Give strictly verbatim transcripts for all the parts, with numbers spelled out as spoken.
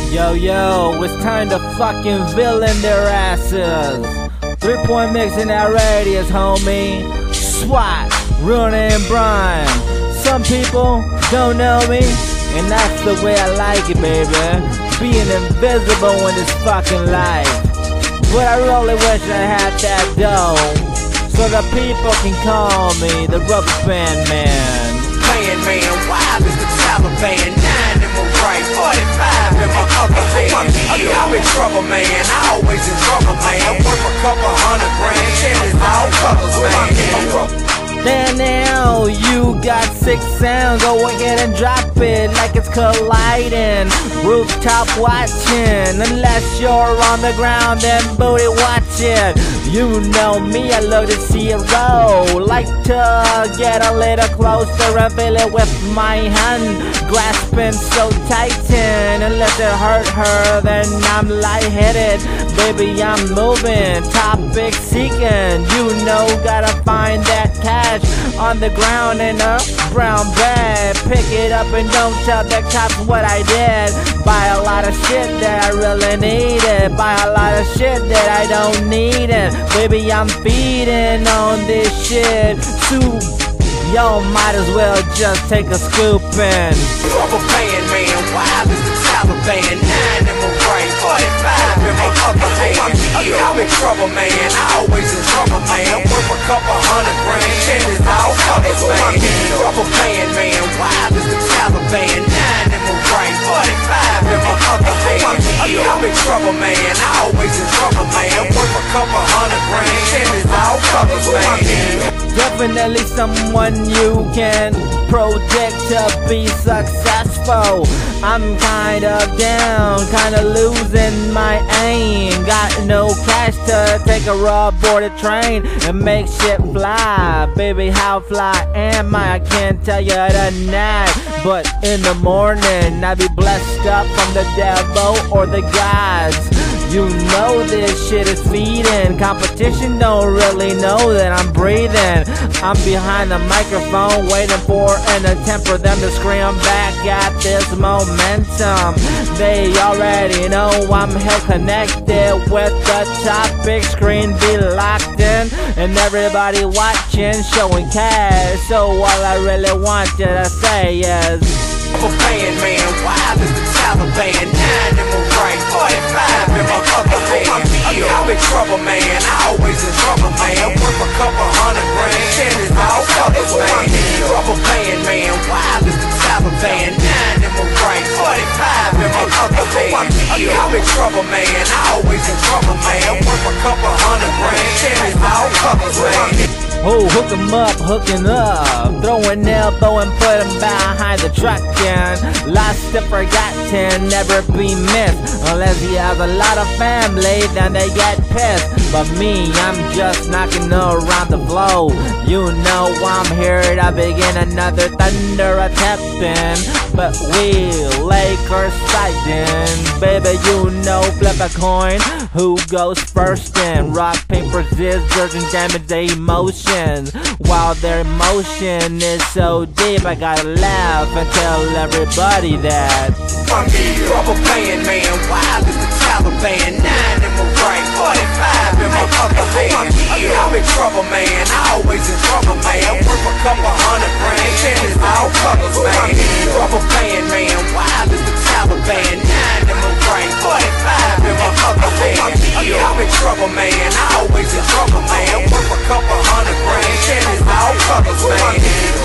Yo, yo, it's time to fucking villain their asses. Three point mix in that radius, homie. SWAT, Runa and Brian. Some people don't know me, and that's the way I like it, baby. Being invisible in this fucking life. But I really wish I had that dough, so the people can call me the Rubber Band Man. Man, man, wild as the Taliban. Nine in my right, forty-five in my other hand. I'm in trouble, man. I always in trouble, man. Worth a couple hundred grand. Chances all colors, man. Then now you got six sounds, go ahead and drop it like it's colliding. Rooftop watching, unless you're on the ground, then booty watching. You know me, I love to see it roll. Like to get a little closer and feel it with my hand, grasping so tighten. Unless it hurt her, then I'm lightheaded. Baby, I'm moving, topic seeking. You know, gotta find that cash on the ground in a brown bag. Pick it up and don't tell the cops what I did. Buy a lot of shit that I really needed. Buy a lot of shit that I don't need it. Baby, I'm feeding on this shit. Soup, yo, might as well just take a scoopin'. Rubber Band Man, wild as the Taliban. Nine in my right, forty-five in my other hand. I'm in trouble, man. I always in trouble, man. Worth a couple hundred grand. Chances all colors, man. Rubber Band Man, wild as the Taliban. Nine in my right, forty-five in my other hand. I'm in trouble, man. I always in trouble, man. Worth a couple hundred grand. Chances all colors, man. Definitely someone you can project to be successful. I'm kind of down, kind of losing my aim. Got no cash to take a raw boarded train and make shit fly. Baby, how fly am I? I can't tell you tonight, but in the morning I be blessed up from the devil or the gods. You know this shit is feeding. Competition don't really know that I'm breathing. I'm behind the microphone waiting for an attempt for them to scream back at this momentum. They already know I'm hell connected with the topic. Screen be locked in and everybody watching showing cash. So all I really want you to say is Rubber Band Man, wild as the Taliban. Nine in my right, forty-five in my other hand. I'm in trouble, man. I always in trouble, man. Worth a couple hundred grand. Chances all colors, man. Rubber Band Man, wild as the Taliban. Nine in my right, forty-five in my other hand. I'm in trouble, man. I always in trouble, man. Worth a couple hundred grand. Chances all colors, man. oh, hook 'em up, hooking up, throwing elbow and put 'em behind the truck and lost and forgotten, never be missed. Unless he has a lot of family, then they get pissed. But me, I'm just knocking around the flow. You know I'm here to begin another thunder attempting, but we Lakers fighting. Baby, you know, flip a coin, who goes first in? Rock, paper, scissors, and damage the emotions. While their emotion is so deep, I gotta laugh and tell everybody that I'm the Rubber Band Man, wild as the Taliban. Nine in my right, forty-five in my other hand. I'm in trouble, man. I always in trouble, man. Worth a couple hundred grand. Chances all colors, man. Rubber Band Man, wild as the Taliban. Nine in my right, forty-five in my other hand. I'm in trouble, man. I always in trouble, man. Worth a couple hundred grand. Chances all colors, man.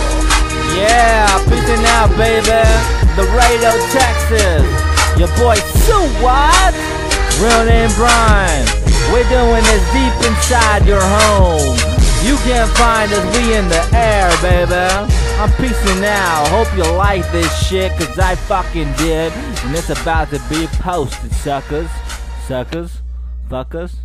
yeah, peacing out, baby. The Radio, Texas. Your boy SWAT, Runa and Brian. We're doing this deep inside your home. You can't find us, we in the air, baby. I'm peacing out. Hope you like this shit, cause I fucking did. And it's about to be posted, suckers. Suckers. Fuckers.